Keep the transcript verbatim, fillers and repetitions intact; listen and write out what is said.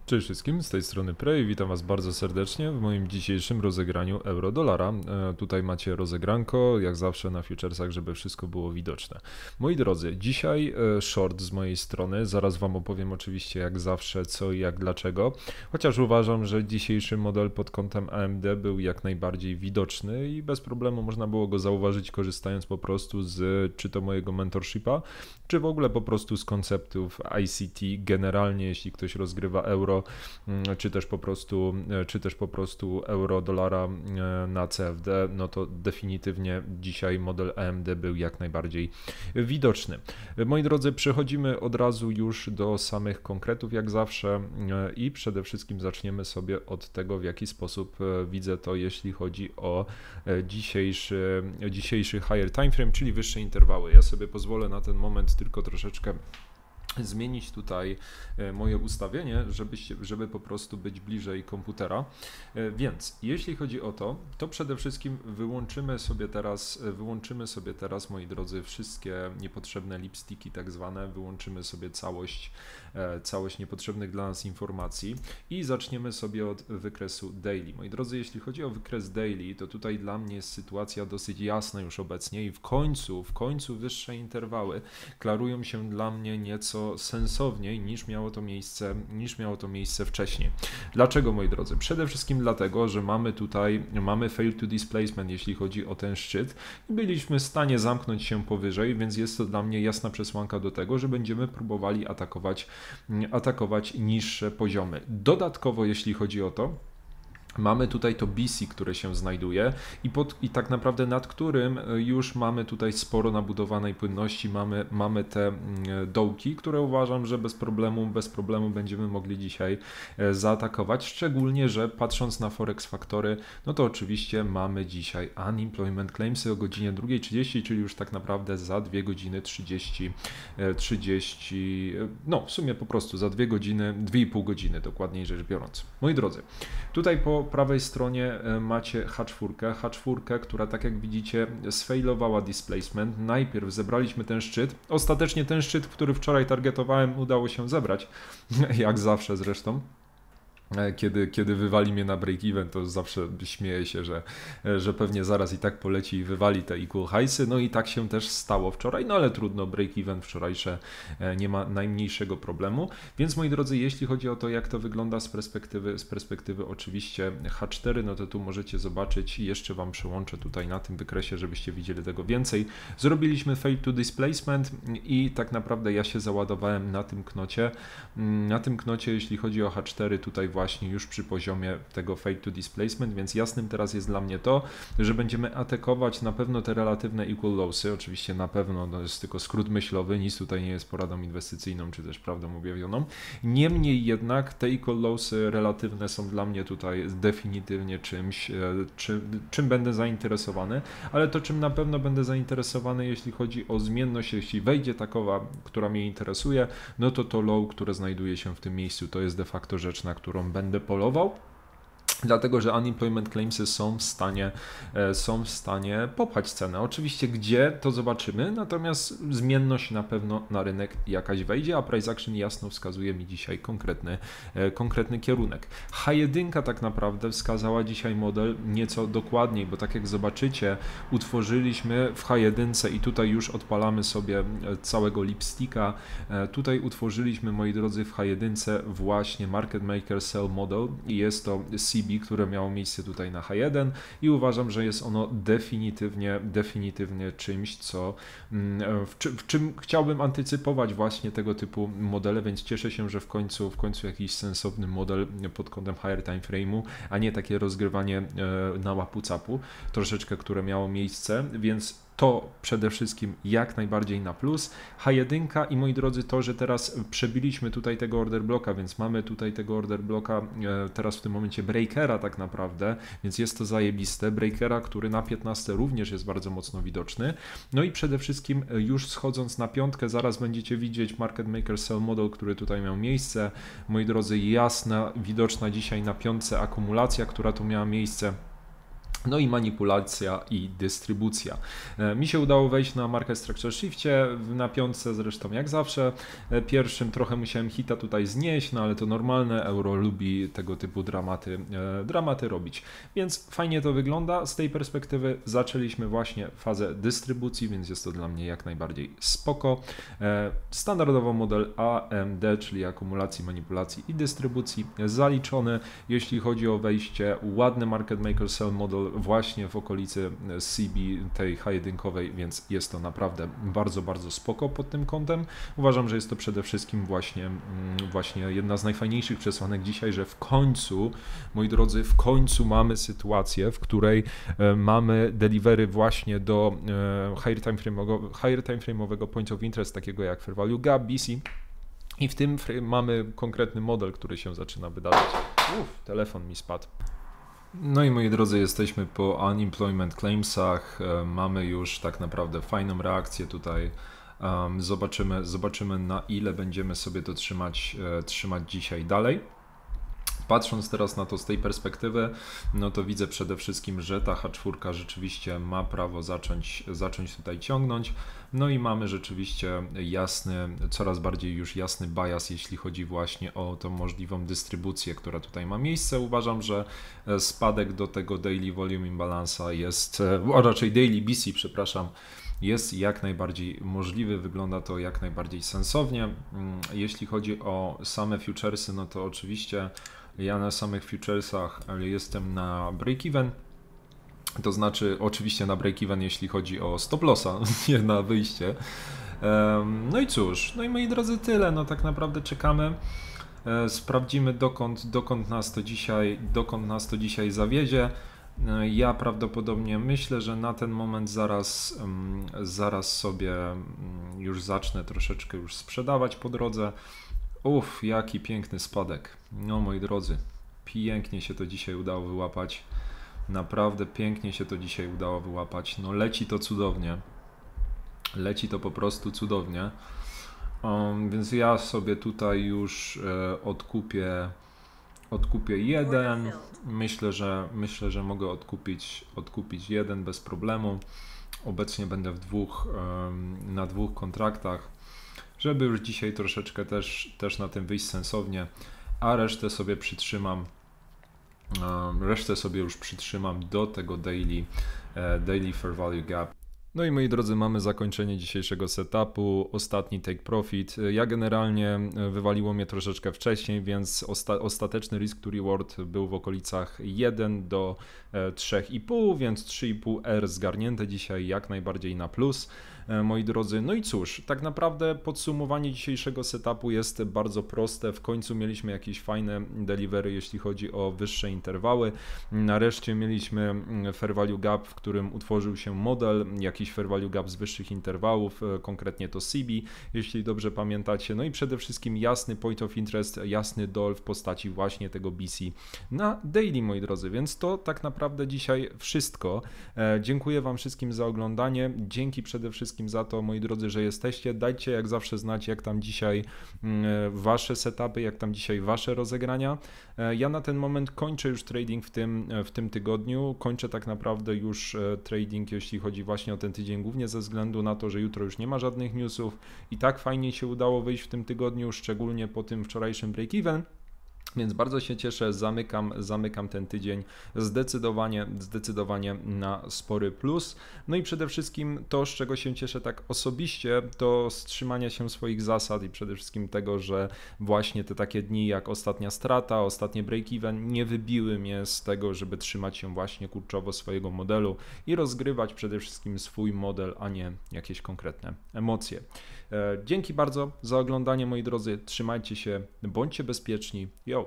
Cześć wszystkim, z tej strony Prey, witam Was bardzo serdecznie w moim dzisiejszym rozegraniu euro-dolara. E, tutaj macie rozegranko, jak zawsze na futuresach, żeby wszystko było widoczne. Moi drodzy, dzisiaj e, short z mojej strony, zaraz Wam opowiem oczywiście jak zawsze co i jak dlaczego, chociaż uważam, że dzisiejszy model pod kątem A M D był jak najbardziej widoczny i bez problemu można było go zauważyć korzystając po prostu z czy to mojego mentorshipa, czy w ogóle po prostu z konceptów I C T generalnie, jeśli ktoś rozgrywa euro, czy też po prostu, czy też po prostu euro dolara na C F D, no to definitywnie dzisiaj model A M D był jak najbardziej widoczny. Moi drodzy, przechodzimy od razu już do samych konkretów jak zawsze i przede wszystkim zaczniemy sobie od tego, w jaki sposób widzę to, jeśli chodzi o dzisiejszy, dzisiejszy higher time frame, czyli wyższe interwały. Ja sobie pozwolę na ten moment tylko troszeczkę zmienić tutaj moje ustawienie, żeby, żeby po prostu być bliżej komputera. Więc jeśli chodzi o to, to przede wszystkim wyłączymy sobie teraz, wyłączymy sobie teraz, moi drodzy, wszystkie niepotrzebne lipsticki tak zwane, wyłączymy sobie całość, całość niepotrzebnych dla nas informacji i zaczniemy sobie od wykresu daily. Moi drodzy, jeśli chodzi o wykres daily, to tutaj dla mnie jest sytuacja dosyć jasna już obecnie i w końcu, w końcu wyższe interwały klarują się dla mnie nieco sensowniej niż miało to miejsce, niż miało to miejsce wcześniej. Dlaczego, moi drodzy? Przede wszystkim dlatego, że mamy tutaj, mamy fail to displacement, jeśli chodzi o ten szczyt i byliśmy w stanie zamknąć się powyżej, więc jest to dla mnie jasna przesłanka do tego, że będziemy próbowali atakować, atakować niższe poziomy. Dodatkowo, jeśli chodzi o to, mamy tutaj to B C, które się znajduje i, pod, i tak naprawdę nad którym już mamy tutaj sporo nabudowanej płynności, mamy, mamy te dołki, które uważam, że bez problemu, bez problemu będziemy mogli dzisiaj zaatakować, szczególnie, że patrząc na Forex Factory, no to oczywiście mamy dzisiaj unemployment claimsy o godzinie drugiej trzydzieści, czyli już tak naprawdę za dwie godziny trzydzieści, trzydzieści, no w sumie po prostu za dwie godziny, dwie i pół godziny dokładniej rzecz biorąc. Moi drodzy, tutaj po prawej stronie macie H cztery, H cztery, która tak jak widzicie sfailowała displacement. Najpierw zebraliśmy ten szczyt, ostatecznie ten szczyt, który wczoraj targetowałem, udało się zebrać, jak zawsze zresztą. Kiedy, kiedy wywali mnie na break-even, to zawsze śmieję się, że, że pewnie zaraz i tak poleci i wywali te equal highsy, no i tak się też stało wczoraj, no ale trudno, break-even wczorajsze nie ma najmniejszego problemu, więc moi drodzy, jeśli chodzi o to, jak to wygląda z perspektywy, z perspektywy oczywiście H cztery, no to tu możecie zobaczyć i jeszcze Wam przełączę tutaj na tym wykresie, żebyście widzieli tego więcej. Zrobiliśmy fail to displacement i tak naprawdę ja się załadowałem na tym knocie, na tym knocie, jeśli chodzi o H cztery, tutaj właśnie już przy poziomie tego fade to displacement, więc jasnym teraz jest dla mnie to, że będziemy atakować na pewno te relatywne equal lowsy, oczywiście na pewno to jest tylko skrót myślowy, nic tutaj nie jest poradą inwestycyjną, czy też prawdą objawioną, niemniej jednak te equal lowsy relatywne są dla mnie tutaj definitywnie czymś, czym, czym będę zainteresowany, ale to czym na pewno będę zainteresowany, jeśli chodzi o zmienność, jeśli wejdzie takowa, która mnie interesuje, no to to low, które znajduje się w tym miejscu, to jest de facto rzecz, na którą będę polował, dlatego że unemployment claimsy są w stanie, są w stanie popchać cenę. Oczywiście gdzie, to zobaczymy, natomiast zmienność na pewno na rynek jakaś wejdzie, a price action jasno wskazuje mi dzisiaj konkretny, konkretny kierunek. H jeden tak naprawdę wskazała dzisiaj model nieco dokładniej, bo tak jak zobaczycie, utworzyliśmy w H jeden i tutaj już odpalamy sobie całego lipsticka, tutaj utworzyliśmy, moi drodzy, w H jeden właśnie Market Maker Sell Model i jest to C B, które miało miejsce tutaj na H jeden i uważam, że jest ono definitywnie, definitywnie czymś, co w, czy, w czym chciałbym antycypować właśnie tego typu modele, więc cieszę się, że w końcu, w końcu jakiś sensowny model pod kątem higher time frame'u, a nie takie rozgrywanie na łapu-capu, troszeczkę, które miało miejsce, więc to przede wszystkim jak najbardziej na plus. H jeden i moi drodzy, to, że teraz przebiliśmy tutaj tego order bloka, więc mamy tutaj tego order bloka teraz w tym momencie breakera tak naprawdę, więc jest to zajebiste. Breakera, który na piętnaście również jest bardzo mocno widoczny. No i przede wszystkim już schodząc na piątkę, zaraz będziecie widzieć Market Maker Sell Model, który tutaj miał miejsce. Moi drodzy, jasna, widoczna dzisiaj na piątce akumulacja, która tu miała miejsce. No i manipulacja i dystrybucja. Mi się udało wejść na Market Structure Shifcie, na piątce zresztą jak zawsze. Pierwszym trochę musiałem hita tutaj znieść, no ale to normalne, euro lubi tego typu dramaty, dramaty robić. Więc fajnie to wygląda. Z tej perspektywy zaczęliśmy właśnie fazę dystrybucji, więc jest to dla mnie jak najbardziej spoko. Standardowo model A M D, czyli akumulacji, manipulacji i dystrybucji zaliczony. Jeśli chodzi o wejście, ładny Market Maker Sell model właśnie w okolicy C B, tej H1, więc jest to naprawdę bardzo, bardzo spoko pod tym kątem. Uważam, że jest to przede wszystkim właśnie, właśnie jedna z najfajniejszych przesłanek dzisiaj, że w końcu, moi drodzy, w końcu mamy sytuację, w której mamy delivery właśnie do higher time frame'owego, higher time frame'owego point of interest, takiego jak Fair Value Gap, B C. I w tym mamy konkretny model, który się zaczyna wydawać. Uff, telefon mi spadł. No i moi drodzy, jesteśmy po unemployment claimsach, mamy już tak naprawdę fajną reakcję tutaj, zobaczymy, zobaczymy na ile będziemy sobie to trzymać, trzymać dzisiaj dalej. Patrząc teraz na to z tej perspektywy, no to widzę przede wszystkim, że ta H cztery rzeczywiście ma prawo zacząć, zacząć tutaj ciągnąć. No i mamy rzeczywiście jasny, coraz bardziej już jasny bias, jeśli chodzi właśnie o tą możliwą dystrybucję, która tutaj ma miejsce. Uważam, że spadek do tego daily volume imbalance'a jest, a raczej daily B C, przepraszam, jest jak najbardziej możliwy, wygląda to jak najbardziej sensownie. Jeśli chodzi o same futuresy, no to oczywiście ja na samych futuresach jestem na break-even, to znaczy oczywiście na break-even, jeśli chodzi o stop lossa, nie na wyjście. No i cóż, no i moi drodzy, tyle, no tak naprawdę czekamy, sprawdzimy dokąd, dokąd nas to dzisiaj, dokąd nas to dzisiaj zawiedzie. Ja prawdopodobnie myślę, że na ten moment zaraz, zaraz sobie już zacznę troszeczkę już sprzedawać po drodze. Uff, jaki piękny spadek. No moi drodzy, pięknie się to dzisiaj udało wyłapać. Naprawdę pięknie się to dzisiaj udało wyłapać. No leci to cudownie. Leci to po prostu cudownie. Um, więc ja sobie tutaj już e, odkupię odkupię jeden. Myślę, że myślę, że mogę odkupić odkupić jeden bez problemu. Obecnie będę w dwóch um, na dwóch kontraktach, żeby już dzisiaj troszeczkę też, też na tym wyjść sensownie, a resztę sobie przytrzymam, resztę sobie już przytrzymam do tego daily, daily fair value gap. No i moi drodzy, mamy zakończenie dzisiejszego setupu, ostatni take profit. Ja generalnie wywaliło mnie troszeczkę wcześniej, więc osta ostateczny risk to reward był w okolicach jeden do trzech i pół, więc trzy i pół R zgarnięte dzisiaj jak najbardziej na plus, moi drodzy. No i cóż, tak naprawdę podsumowanie dzisiejszego setupu jest bardzo proste. W końcu mieliśmy jakieś fajne delivery, jeśli chodzi o wyższe interwały. Nareszcie mieliśmy fair value gap, w którym utworzył się model, jakiś fair value gap z wyższych interwałów, konkretnie to C B, jeśli dobrze pamiętacie. No i przede wszystkim jasny point of interest, jasny doll w postaci właśnie tego B C na daily, moi drodzy. Więc to tak naprawdę dzisiaj wszystko. Dziękuję Wam wszystkim za oglądanie. Dzięki przede wszystkim za to, moi drodzy, że jesteście. Dajcie jak zawsze znać, jak tam dzisiaj Wasze setupy, jak tam dzisiaj Wasze rozegrania. Ja na ten moment kończę już trading w tym, w tym tygodniu. Kończę tak naprawdę już trading, jeśli chodzi właśnie o ten tydzień, głównie ze względu na to, że jutro już nie ma żadnych newsów i tak fajnie się udało wyjść w tym tygodniu, szczególnie po tym wczorajszym break-even. Więc bardzo się cieszę, zamykam, zamykam ten tydzień zdecydowanie, zdecydowanie na spory plus. No i przede wszystkim to, z czego się cieszę tak osobiście, to wstrzymania się swoich zasad i przede wszystkim tego, że właśnie te takie dni jak ostatnia strata, ostatnie break-even nie wybiły mnie z tego, żeby trzymać się właśnie kurczowo swojego modelu i rozgrywać przede wszystkim swój model, a nie jakieś konkretne emocje. Dzięki bardzo za oglądanie, moi drodzy, trzymajcie się, bądźcie bezpieczni. Yo!